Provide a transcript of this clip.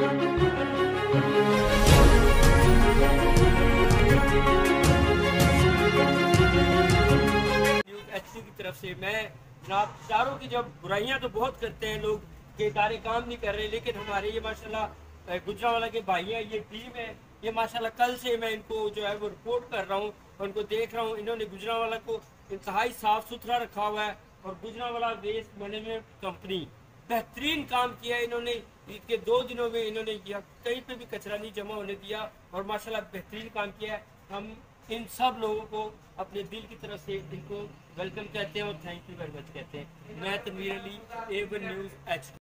की तरफ से मैं जनाब चारों की जब बुराइयां तो बहुत करते हैं लोग कि इदारे काम नहीं कर रहे, लेकिन हमारे ये माशाल्लाह गुजरांवाला के भाई हैं, ये टीम है, ये माशाल्लाह कल से मैं इनको जो है वो रिपोर्ट कर रहा हूँ और उनको देख रहा हूँ। इन्होंने गुजरांवाला को इंतहाई साफ सुथरा रखा हुआ है और गुजरांवाला वेस्ट मैनेजमेंट कंपनी बेहतरीन काम किया है इन्होंने। ईद के 2 दिनों में इन्होंने किया, कहीं पे भी कचरा नहीं जमा होने दिया और माशाल्लाह बेहतरीन काम किया है। हम इन सब लोगों को अपने दिल की तरफ से इनको वेलकम कहते हैं और थैंक यू वेरी मच कहते हैं। मैं Tanveer Ali, A1 news HD।